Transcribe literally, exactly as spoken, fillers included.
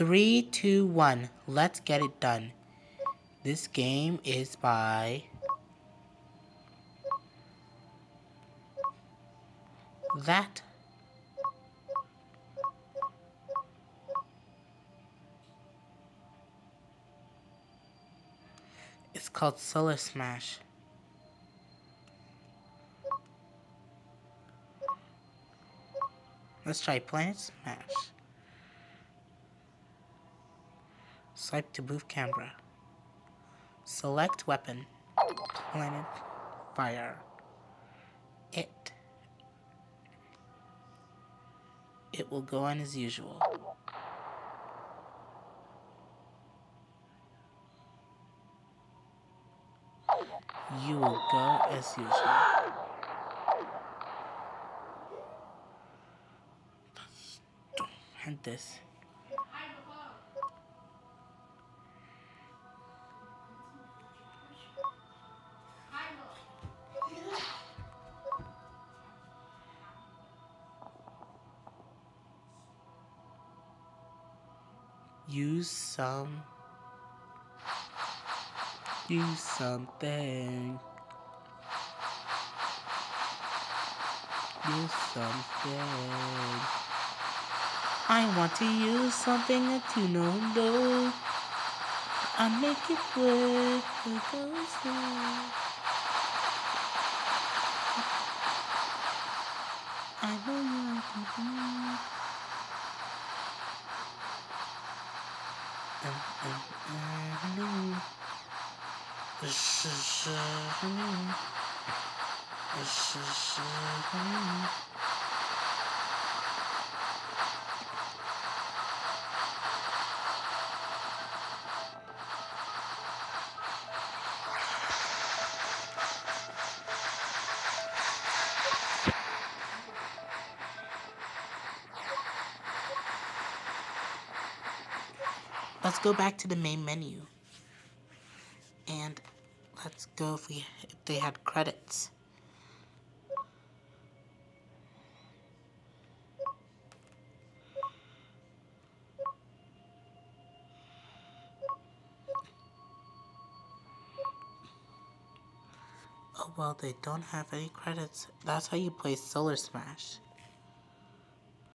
Three, two, one. Let's get it done. This game is by that. It's called Solar Smash. Let's try Planet Smash. Swipe to move camera. Select weapon. Planet Fire. It. It will go on as usual. You will go as usual. And this. Use some. Use something. Use something. I want to use something that you know know. I make it work. It goes through. I know you like to do. Um, um, um, This is uh, This is uh, Let's go back to the main menu. And let's go if we if they had credits. Oh well, they don't have any credits. That's how you play Solar Smash.